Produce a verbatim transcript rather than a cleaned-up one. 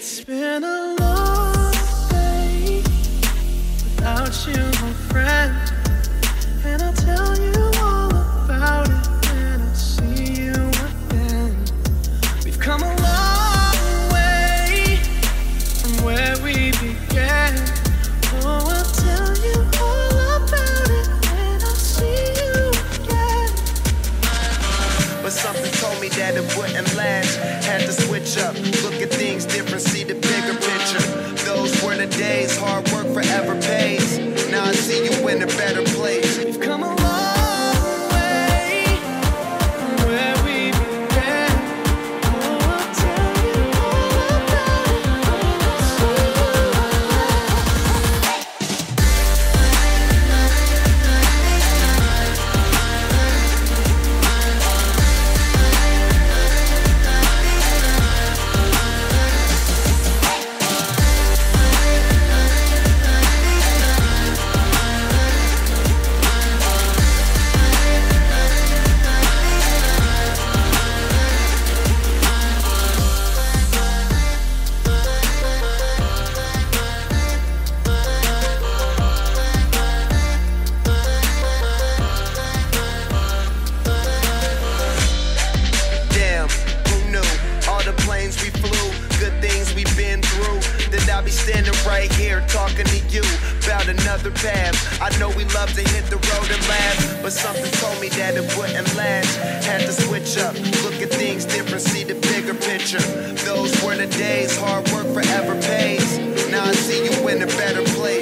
It's been a long day without you, my friend, and I'll tell you all about it when I see you again. We've come a long way from where we began. Oh, I'll tell you all about it when I see you again. But something told me that it wouldn't last. Had to switch up, look at things different, see the bigger picture. Those were the days, hard work forever pays. Now I see you in a better place. We've come a long way from where we began. Oh, I'll tell you all about it when I see I'll be standing right here talking to you about another path. I know we love to hit the road and laugh, but something told me that it wouldn't last. Had to switch up, look at things different, see the bigger picture. Those were the days, hard work forever pays. Now I see you in a better place.